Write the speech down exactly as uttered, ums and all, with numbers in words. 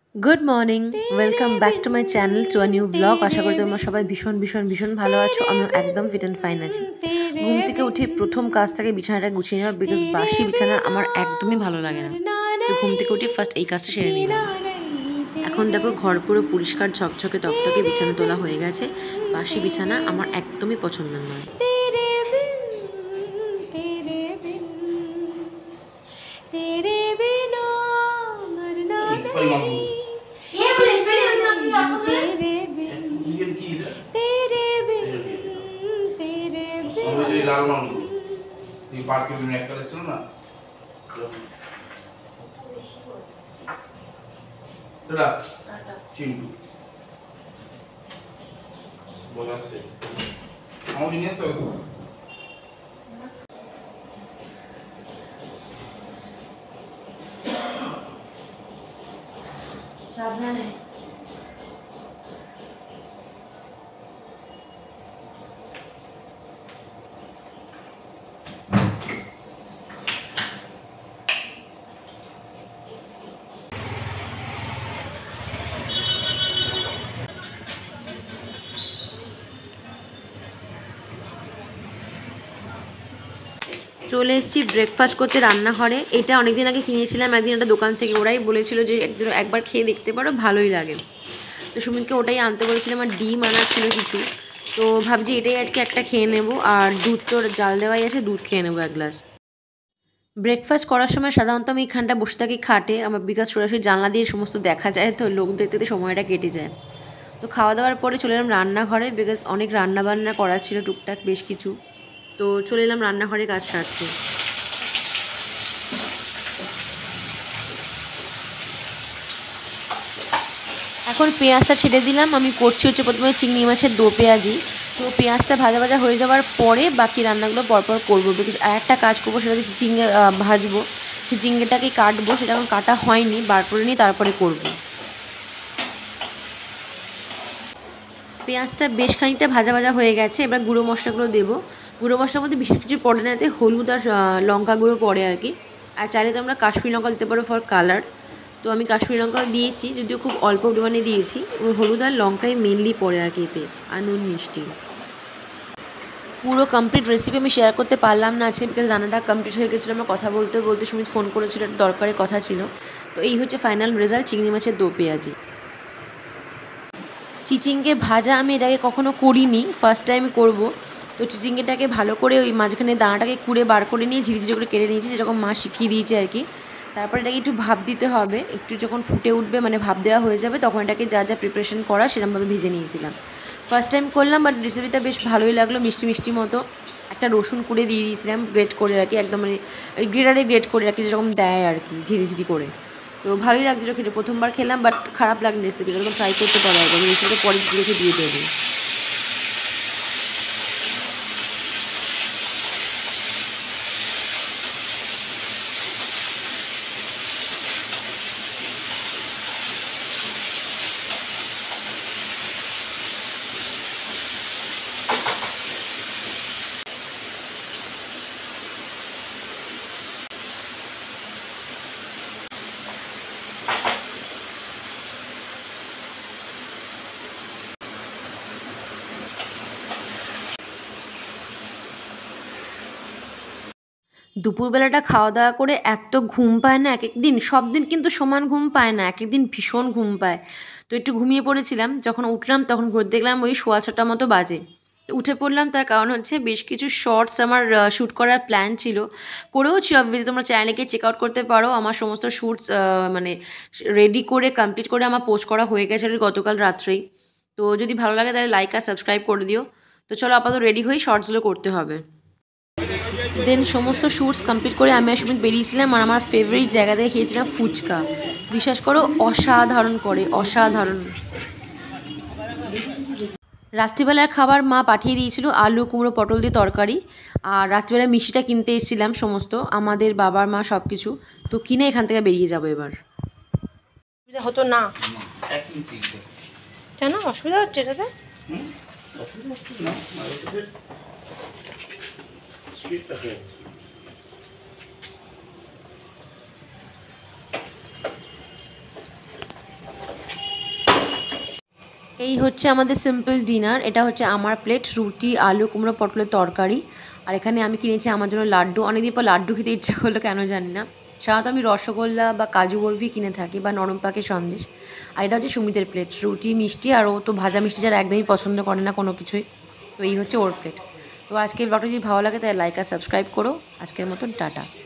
Good morning, welcome back to my channel to a new blog. আশা করি তোমরা সবাই ভীষণ ভীষণ ভীষণ ভালো আছো। আমিও একদম ফিট অ্যান্ড ফাইন আছি। ঘুম থেকে উঠে প্রথম কাজ থাকে বিছানাটা গুছিয়ে নেওয়া, বিকজ বাসি বিছানা আমার একদমই ভালো লাগে না। তো ঘুম থেকে উঠে ফার্স্ট এই কাজটা সেরে নিলাম। এখন দেখো ঘর পুরো পরিষ্কার ঝকঝকে তকতকে বিছানা তোলা হয়ে গেছে। বাসি বিছানা আমার একদমই পছন্দের নয়। লাল মামু এই পার্কে একটা ছিল না দাদা চিন্টু বলে আসছে আমার নিয়ে আসতে হবে সাবধানে। চলে এসেছি ব্রেকফাস্ট করতে রান্নাঘরে। এটা অনেকদিন আগে কিনেছিলাম একদিন একটা দোকান থেকে। ওরাই বলেছিল যে একদিন একবার খেয়ে দেখতে পারো, ভালোই লাগে। তো সুমিতকে ওটাই আনতে বলেছিলাম, আর ডিম আনার ছিল কিছু। তো ভাবছি এটাই আজকে একটা খেয়ে নেবো, আর দুধ তো জাল দেওয়াই আছে, দুধ খেয়ে নেবো এক গ্লাস। ব্রেকফাস্ট করার সময় সাধারণত আমি এখানটা বসে থাকি খাটে, আমার বিকাশ সরাসরি জানলা দিয়ে সমস্ত দেখা যায়, তো লোক দেখতে দেখতে সময়টা কেটে যায়। তো খাওয়া দাওয়ার পরে চলে এলাম রান্নাঘরে, বিকজ অনেক রান্না বান্না করার ছিল টুকটাক বেশ কিছু। তো চলে এলাম রান্নাঘরে কাজ সারতে। এখন পেঁয়াজটা ছেড়ে দিলাম। আমি করছি হচ্ছে প্রথমে চিংড়ি মাছের দো পেঁয়াজি। তো পেঁয়াজটা ভাজা ভাজা হয়ে যাওয়ার পরে বাকি রান্নাগুলো পরপর করবো, বিকজ আর একটা কাজ করবো, সেটা হচ্ছে চিংড়ি ভাজবো। সেই চিংড়িটাকে কাটবো, সেটা এখন কাটা হয়নি, বার করে নিয়ে তারপরে করবো। পেঁয়াজটা বেশ খানিকটা ভাজা ভাজা হয়ে গেছে, এবার গুঁড়ো মশলাগুলো দেবো। গুঁড়ো মশলার মধ্যে বিশেষ কিছু পড়ে না, এতে হলুদ আর লঙ্কা গুঁড়ো পড়ে আর কি। আর চাইলে তো আমরা কাশ্মীরি লঙ্কা দিতে পারো ফর কালার। তো আমি কাশ্মীরি লঙ্কা দিয়েছি, যদিও খুব অল্প পরিমাণে দিয়েছি। হলুদ আর লঙ্কাই মেনলি পড়ে আর কি এতে, আর নুন মিষ্টি। পুরো কমপ্লিট রেসিপি আমি শেয়ার করতে পারলাম না আজকে, বিকজ রান্নাটা কমপ্লিট হয়ে গেছিলো। আমরা কথা বলতে বলতে সুমিত ফোন করেছিল, একটা দরকারি কথা ছিল। তো এই হচ্ছে ফাইনাল রেজাল্ট, চিংড়ি মাছের দো পেঁয়াজি। চিচিঙ্গে ভাজা আমি এটাকে কখনো করিনি, ফার্স্ট টাইম করব। তো চিচিঙ্গেটাকে ভালো করে ওই মাঝখানে দানাটাকে কুড়ে বার করে নিয়ে ঝিরিঝিরি করে কেটে নিয়েছি, যেরকম মা শিখিয়ে দিয়েছে আর কি। তারপরে এটাকে একটু ভাপ দিতে হবে, একটু যখন ফুটে উঠবে মানে ভাপ দেওয়া হয়ে যাবে, তখন এটাকে যা যা প্রিপারেশন করা সেরকমভাবে ভেজে নিয়েছিলাম। ফার্স্ট টাইম করলাম, বাট রেসিপিটা বেশ ভালোই লাগলো, মিষ্টি মিষ্টি মতো। একটা রসুন কুড়ে দিয়ে দিয়েছিলাম, গ্রেট করে আর কি, একদম মানে ওই গ্রেটারে গ্রেট করে আর কি, যেরকম দেয় আর কি ঝিরিঝিরি করে। তো ভালোই লাগছিলো খেতে, প্রথমবার খেলাম, বাট খারাপ লাগেনি রেসিপিটা। এরকম ট্রাই করতে পারো একবার, রেসিপিটা পরে রেখে দিয়ে দেবে। দুপুরবেলাটা খাওয়া দাওয়া করে এত ঘুম পায় না এক এক দিন, সব দিন কিন্তু সমান ঘুম পায় না, এক এক দিন ভীষণ ঘুম পায়। তো একটু ঘুমিয়ে পড়েছিলাম, যখন উঠলাম তখন ঘুরে দেখলাম ওই সোয়া ছটা মতো বাজে। উঠে পড়লাম, তার কারণ হচ্ছে বেশ কিছু শর্টস আমার শ্যুট করার প্ল্যান ছিল, করেওছি অবভিয়াসলি। তোমরা চ্যানেলে গিয়ে চেক আউট করতে পারো, আমার সমস্ত শ্যুটস মানে রেডি করে কমপ্লিট করে আমার পোস্ট করা হয়ে গেছে গতকাল রাত্রেই। তো যদি ভালো লাগে তাহলে লাইক আর সাবস্ক্রাইব করে দিও। তো চলো আপাতত রেডি হই, শর্টসগুলো করতে হবে। দেন সমস্ত শ্যুটস কমপ্লিট করে আমি আর সুমিত বেরিয়েছিলাম, আর আমার ফেভারিট জায়গা থেকে খেয়েছিলাম ফুচকা। বিশ্বাস করো অসাধারণ করে, অসাধারণ। রাত্রিবেলার খাবার মা পাঠিয়ে দিয়েছিল, আলু কুমড়ো পটল দিয়ে তরকারি। আর রাত্রিবেলা মিষ্টিটা কিনতে এসেছিলাম সমস্ত, আমাদের বাবার মা সব কিছু। তো কিনে এখান থেকে বেরিয়ে যাবো এবার। হতো না কেন, অসুবিধা হচ্ছে এটাতে? এই হচ্ছে আমাদের সিম্পল ডিনার। এটা হচ্ছে আমার প্লেট, রুটি, আলু কুমড়ো পটলের তরকারি। আর এখানে আমি কিনেছি আমার জন্য লাড্ডু। অনেকদিন পর লাড্ডু খেতে ইচ্ছা করলো, কেন জানি না। সাধারণত আমি রসগোল্লা বা কাজু বরফি কিনে থাকি বা নরম পাকের সন্দেশ। আর এটা হচ্ছে সুমিতের প্লেট, রুটি মিষ্টি। আর ও তো ভাজা মিষ্টি যারা একদমই পছন্দ করে না কোনো কিছুই, তো এই হচ্ছে ওর প্লেট। তো আজকের ব্লগটা যদি ভালো লাগে তাহলে লাইক আর সাবস্ক্রাইব করো। আজকের মতন টাটা।